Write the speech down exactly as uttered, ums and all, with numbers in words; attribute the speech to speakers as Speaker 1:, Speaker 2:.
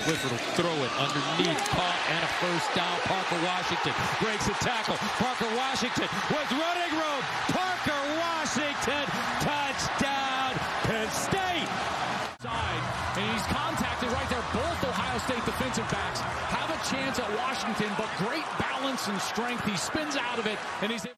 Speaker 1: Clifford will throw it underneath, caught, and a first down. Parker Washington breaks a tackle. Parker Washington was running room. Parker Washington, touchdown, Penn State.
Speaker 2: Side, and he's contacted right there. Both Ohio State defensive backs have a chance at Washington, but great balance and strength. He spins out of it, and he's